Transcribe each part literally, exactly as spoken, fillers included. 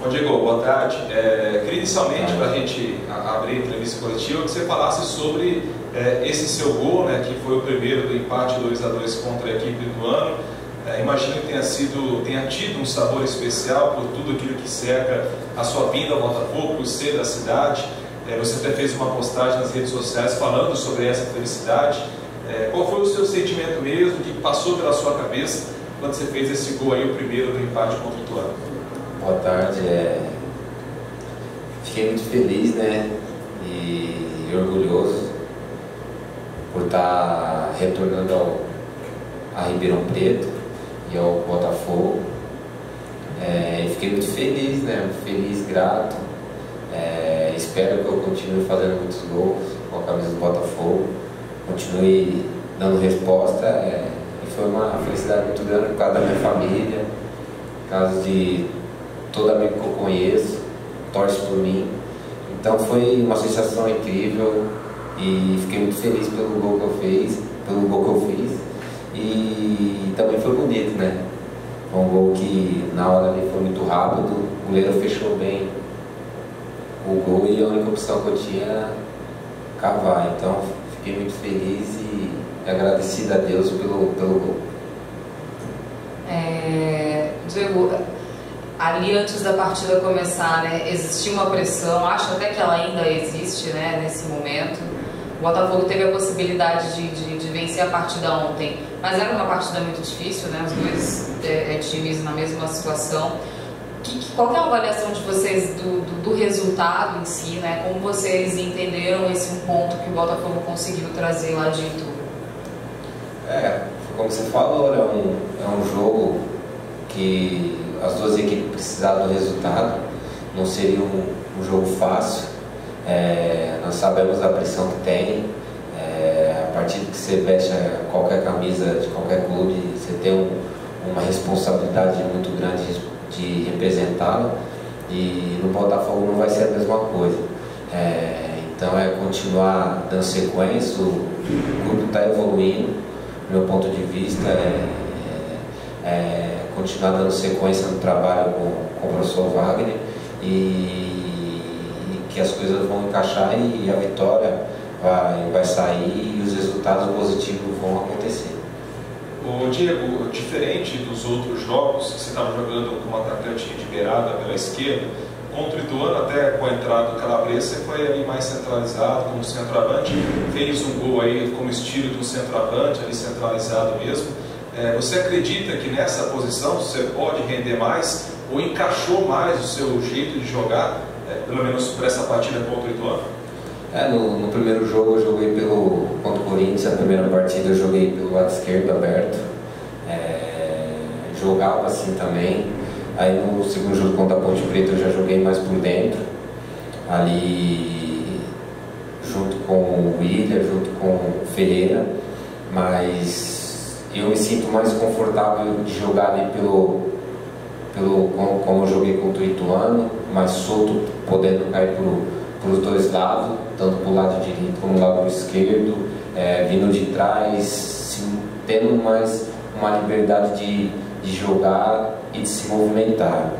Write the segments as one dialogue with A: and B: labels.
A: Bom, Diego, boa tarde. É, queria inicialmente, para a gente abrir a entrevista coletiva, que você falasse sobre é, esse seu gol, né, que foi o primeiro do empate dois a dois contra a equipe do ano. É, imagino que tenha, sido, tenha tido um sabor especial por tudo aquilo que cerca a sua vinda ao Botafogo, por ser da cidade. É, você até fez uma postagem nas redes sociais falando sobre essa felicidade. É, qual foi o seu sentimento mesmo, o que passou pela sua cabeça quando você fez esse gol aí, o primeiro do empate contra o Ituano?
B: Boa tarde, é... fiquei muito feliz, né, e, e orgulhoso por estar retornando ao, a Ribeirão Preto e ao Botafogo. É, fiquei muito feliz, né, feliz, grato, é, espero que eu continue fazendo muitos gols com a camisa do Botafogo, continue dando resposta, é, e foi uma felicidade muito grande por causa da minha família, por causa de todo amigo que eu conheço, torce por mim. Então foi uma sensação incrível e fiquei muito feliz pelo gol que eu fiz, pelo gol que eu fiz. E também foi bonito, né? Foi um gol que na hora ali foi muito rápido, o goleiro fechou bem o gol e a única opção que eu tinha era cavar. Então fiquei muito feliz e agradecido a Deus pelo, pelo gol.
C: É, Diego, ali antes da partida começar, né, existia uma pressão, acho até que ela ainda existe, né, nesse momento. O Botafogo teve a possibilidade de, de, de vencer a partida ontem, mas era uma partida muito difícil, né, os dois é, é, times na mesma situação. Que, que, qual que é a avaliação de vocês do, do, do resultado em si, né, como vocês entenderam esse um ponto que o Botafogo conseguiu trazer lá de Itu?
B: É, como você falou, é um, é um jogo que as duas equipes precisaram do resultado, não seria um, um jogo fácil, é, nós sabemos da pressão que tem, é, a partir que você veste qualquer camisa de qualquer clube, você tem um, uma responsabilidade muito grande de representá-la, e no Botafogo não vai ser a mesma coisa, é, então é continuar dando sequência, o grupo está evoluindo, do meu ponto de vista, é, é, é continuar dando sequência no trabalho com, com o professor Wagner e, e que as coisas vão encaixar e, e a vitória vai, vai sair e os resultados positivos vão acontecer.
A: O Diego, diferente dos outros jogos que você estava jogando como atacante de beirada pela esquerda, contra o Ituano, até com a entrada do Calabresa, você foi ali mais centralizado como centroavante, fez um gol aí como estilo de um centroavante, ali centralizado mesmo. É, você acredita que nessa posição você pode render mais ou encaixou mais o seu jeito de jogar, é, pelo menos para essa partida contra o Ituano?
B: É, no, no primeiro jogo eu joguei pelo, contra o Corinthians, a primeira partida eu joguei pelo lado esquerdo aberto, é, jogava assim também. Aí no segundo jogo contra a Ponte Preta eu já joguei mais por dentro, ali junto com o William, junto com o Ferreira, mas eu me sinto mais confortável de jogar ali pelo, pelo como, como eu joguei contra o Ituano, mais solto, podendo cair para os dois lados, tanto para o lado direito como para o lado esquerdo, é, vindo de trás, sim, tendo mais uma liberdade de, de jogar e de se movimentar.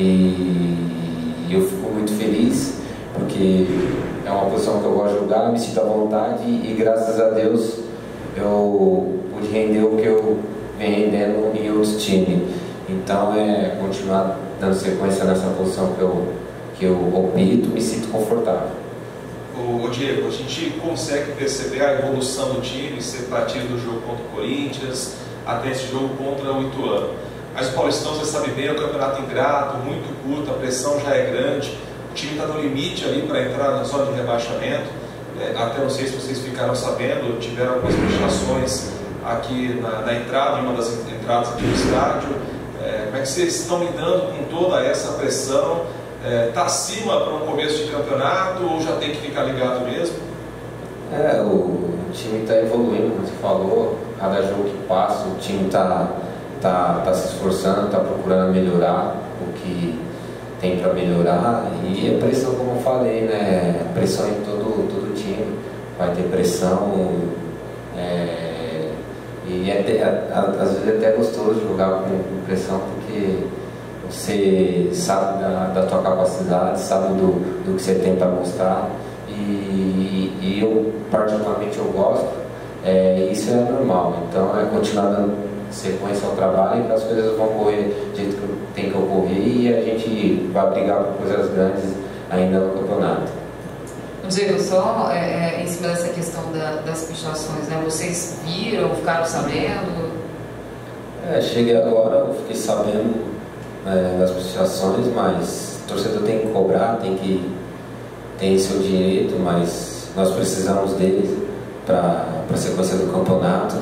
B: E eu fico muito feliz porque é uma posição que eu gosto de jogar, me sinto à vontade e graças a Deus eu pude render o que eu venho rendendo em outros times. Então é continuar dando sequência nessa posição que eu, que eu opto, me sinto confortável.
A: O Diego, a gente consegue perceber a evolução do time, ser partido do jogo contra o Corinthians até esse jogo contra o Ituano. Mas o Paulistão, você sabe bem, é um campeonato ingrato, muito curto, a pressão já é grande, o time está no limite ali para entrar na zona de rebaixamento. É, até não sei se vocês ficaram sabendo, tiveram algumas modificações aqui na, na entrada, em uma das entradas aqui do estádio. É, como é que vocês estão lidando com toda essa pressão? Está é, acima para um começo de campeonato ou já tem que ficar ligado mesmo?
B: É, o, o time está evoluindo, como você falou, cada jogo que passa o time está tá, tá se esforçando, está procurando melhorar o que tem para melhorar, e a pressão, como eu falei, né, pressão em todo, todo time, vai ter pressão, é, e é até, às vezes é até gostoso jogar com, com pressão, porque você sabe da, da tua capacidade, sabe do, do que você tem para mostrar, e, e eu particularmente eu gosto, é, isso é normal, então é continuar dando sequência ao trabalho, que as coisas vão correr do jeito que tem que ocorrer e a gente vai brigar por coisas grandes ainda no campeonato.
C: Diego, só é, em cima dessa questão da, das pichações, né? Vocês viram, ficaram sabendo?
B: É, cheguei agora, eu fiquei sabendo é, das pichações, mas o torcedor tem que cobrar, tem que tem seu direito, mas nós precisamos deles para a sequência do campeonato,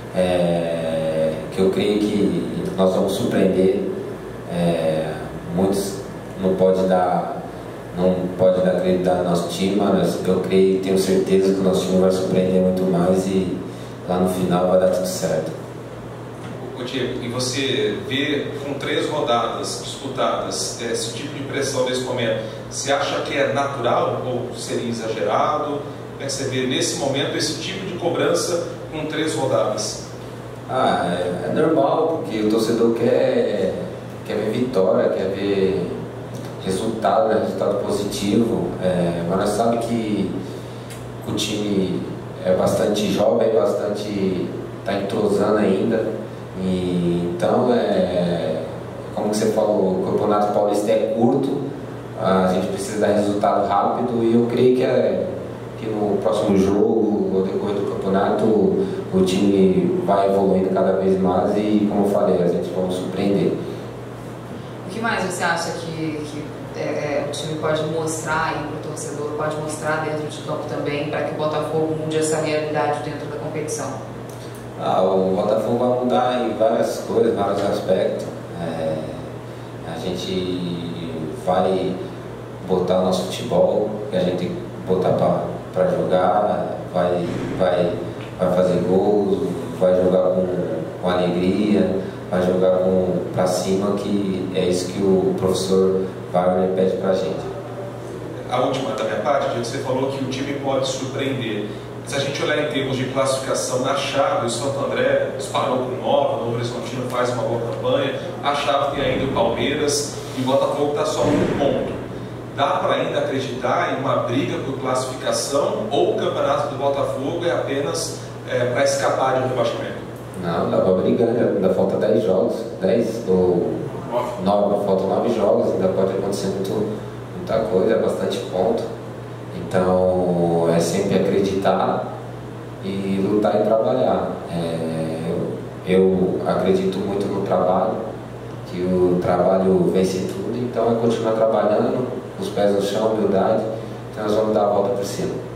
B: é, que eu creio que nós vamos surpreender. É, muitos não pode dar não pode dar credibilidade ao nosso time, mas eu creio e tenho certeza que o nosso time vai surpreender muito mais e lá no final vai dar tudo certo.
A: Ô Diego, e você vê com três rodadas disputadas esse tipo de pressão nesse momento, você acha que é natural ou seria exagerado? Como é que você vê nesse momento esse tipo de cobrança com três rodadas?
B: Ah, é, é normal, porque o torcedor quer, quer ver vitória, quer ver resultado, né, resultado positivo, é, mas nós sabemos que o time é bastante jovem, bastante está entrosando ainda, e, então é, como você falou, o Campeonato Paulista é curto, a gente precisa dar resultado rápido e eu creio que, é, que no próximo jogo, no decorrer do campeonato, o time vai evoluindo cada vez mais e, como eu falei, a gente vai surpreender.
C: O que mais você acha que, que é, é, o time pode mostrar para o torcedor, pode mostrar dentro de campo também, para que o Botafogo mude essa realidade dentro da competição?
B: Ah, o Botafogo vai mudar em várias coisas, vários aspectos. É, a gente vai botar o nosso futebol, que a gente tem que botar para jogar, vai, vai, vai fazer gols, vai jogar com, com alegria, vai jogar com para cima, que é isso que o professor Wagner pede para a gente.
A: A última da minha parte, você falou que o time pode surpreender. Se a gente olhar em termos de classificação na chave, o Santo André disparou com nove, o Novo Horizontino faz uma boa campanha, a chave tem ainda o Palmeiras e o Botafogo está só um ponto. Dá para ainda acreditar em uma briga por classificação ou o campeonato do Botafogo é apenas é, para escapar de um rebaixamento?
B: Não, dá para brigar, ainda falta dez jogos, dez ou nove, faltam nove jogos, ainda pode acontecer muito, muita coisa, é bastante ponto. Então é sempre acreditar e lutar e trabalhar. É, eu, eu acredito muito no trabalho, que o trabalho vence tudo, então é continuar trabalhando, os pés no chão, humildade, então nós vamos dar a volta por cima.